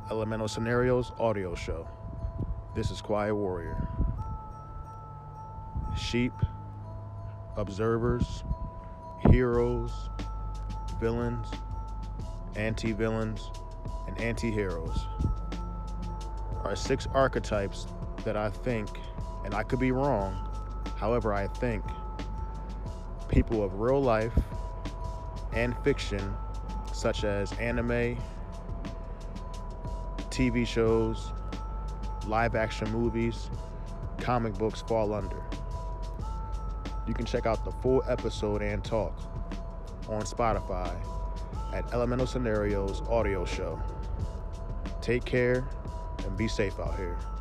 Elemental Scenarios audio show. This is Quiet Warrior. Sheep, observers, heroes, villains, anti-villains, and anti-heroes are 6 archetypes that I think, and I could be wrong, however I think, people of real life and fiction, such as anime, TV shows, live action movies, comic books fall under. You can check out the full episode and talk on Spotify at Elemental Scenarios audio show. Take care and be safe out here.